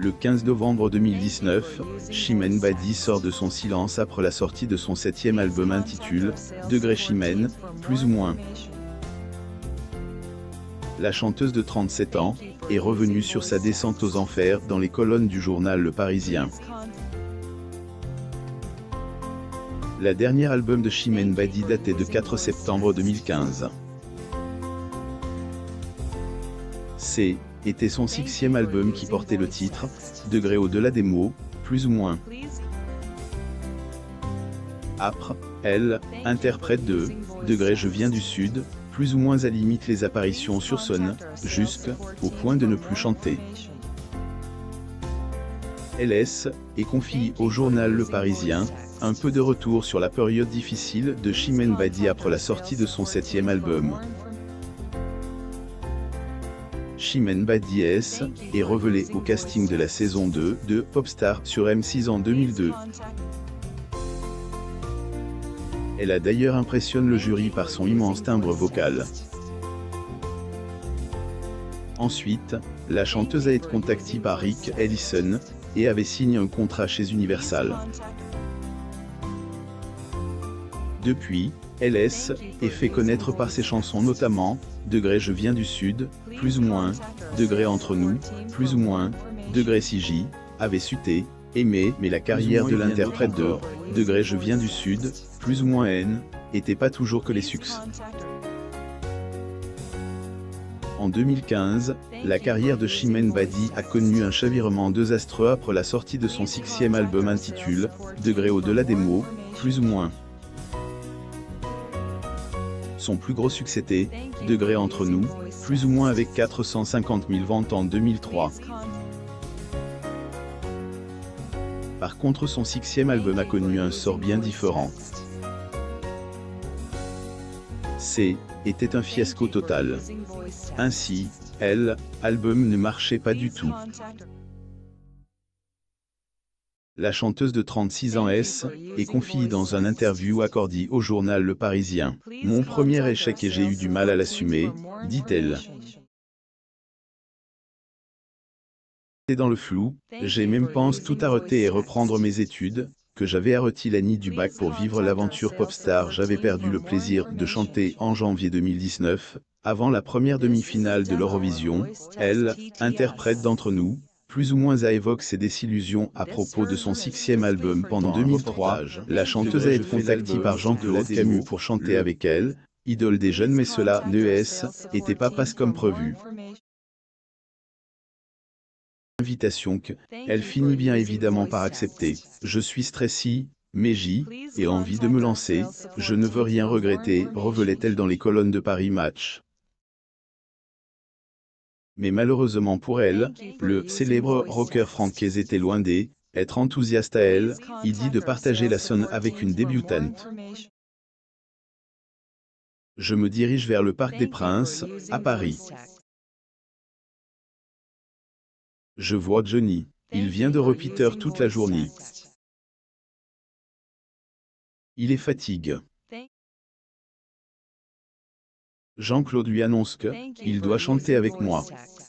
Le 15 novembre 2019, Chimène Badi sort de son silence après la sortie de son 7e album intitulé « Degré Chimène, plus ou moins ». La chanteuse de 37 ans est revenue sur sa descente aux enfers dans les colonnes du journal Le Parisien. La dernière album de Chimène Badi datait de 4 septembre 2015. C'est était son 6e album qui portait le titre « Degré au-delà des mots, plus ou moins ». Âpre, elle interprète de « Degré je viens du sud », plus ou moins à limite les apparitions sur scène, jusqu'au point de ne plus chanter. LS et confie au journal Le Parisien un peu de retour sur la période difficile de Chimène Badi après la sortie de son 7e album. Chimène Badi est révélée au casting de la saison 2 de Popstar sur M6 en 2002. Elle a d'ailleurs impressionné le jury par son immense timbre vocal. Ensuite, la chanteuse a été contactée par Rick Ellison et avait signé un contrat chez Universal. Depuis, LS est fait connaître par ses chansons notamment « Degré je viens du sud », plus ou moins, « Degré entre nous », plus ou moins, « Degré si j'y avait suté », aimé, mais la carrière de l'interprète de « Degré je viens du sud », plus ou moins N, n'était pas toujours que les succès. En 2015, la carrière de Chimène Badi a connu un chavirement désastreux après la sortie de son 6e album intitulé « Degré au-delà des mots, plus ou moins ». Son plus gros succès était « Degré entre nous », plus ou moins avec 450 000 ventes en 2003. Par contre son 6e album a connu un sort bien différent. Était un fiasco total. Ainsi, l'album ne marchait pas du tout. La chanteuse de 36 ans est confie dans un interview accordé au journal Le Parisien. « Mon premier échec et j'ai eu du mal à l'assumer », dit-elle. C'est dans le flou, j'ai même pensé tout arrêter et reprendre mes études, que j'avais arrêté l'année du bac pour vivre l'aventure Popstar. J'avais perdu le plaisir de chanter en janvier 2019, avant la première demi-finale de l'Eurovision. Interprète d'Entre nous, plus ou moins évoque ses désillusions à propos de son 6e album. Pendant 2003, la chanteuse a été contactée par Jean-Claude Camus pour chanter avec elle, idole des jeunes, mais cela n'était pas passe comme prévu. Invitation elle finit bien évidemment par accepter. Je suis stressée, mais j'ai envie de me lancer, je ne veux rien regretter, révélait-elle dans les colonnes de Paris Match. Mais malheureusement pour elle, le célèbre rocker Francaise était loin d'être enthousiaste à elle, il dit de partager la scène avec une débutante. Je me dirige vers le Parc des Princes, à Paris. Je vois Johnny. Il vient de Repeater toute la journée. Il est fatigué. Jean-Claude lui annonce qu'il doit chanter avec moi.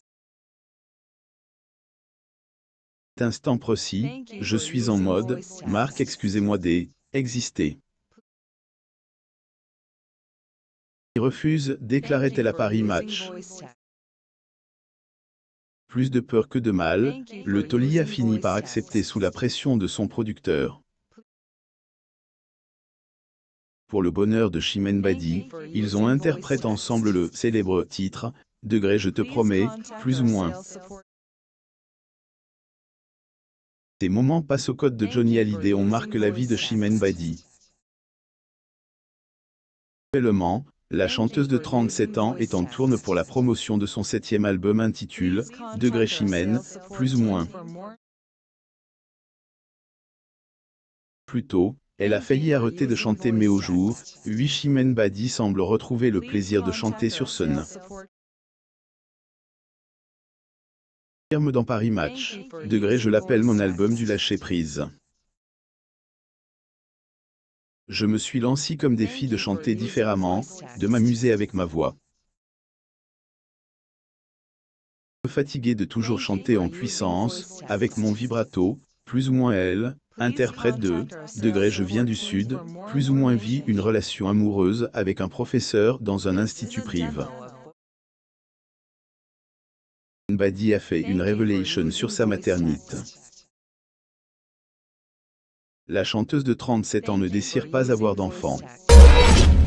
Cet instant précis, je suis en mode, Marc, excusez-moi d'exister. Il refuse, déclarait-elle à Paris Match. Plus de peur que de mal, le taulier a fini par accepter sous la pression de son producteur. Pour le bonheur de Chimène Badi, ils ont interprété ensemble le célèbre titre « Degré je te promets, plus ou moins ». Ces moments passent au code de Johnny Hallyday on marque la vie de Chimène Badi. Actuellement, la chanteuse de 37 ans est en tournée pour la promotion de son 7e album intitulé « Degré Chimène, plus ou moins ». Plus tôt, elle a failli arrêter de chanter mais au jour, Chimène Badi semble retrouver le plaisir de chanter sur scène. Terme dans Paris Match. Degré je l'appelle mon album du lâcher-prise. Je me suis lancé comme défi de chanter différemment, de m'amuser avec ma voix. fatigué de toujours chanter en puissance, avec mon vibrato, plus ou moins elle, interprète de degré je viens du sud, plus ou moins vit une relation amoureuse avec un professeur dans un institut privé. Badi a fait une révélation sur sa maternité. La chanteuse de 37 ans ne désire pas avoir d'enfant.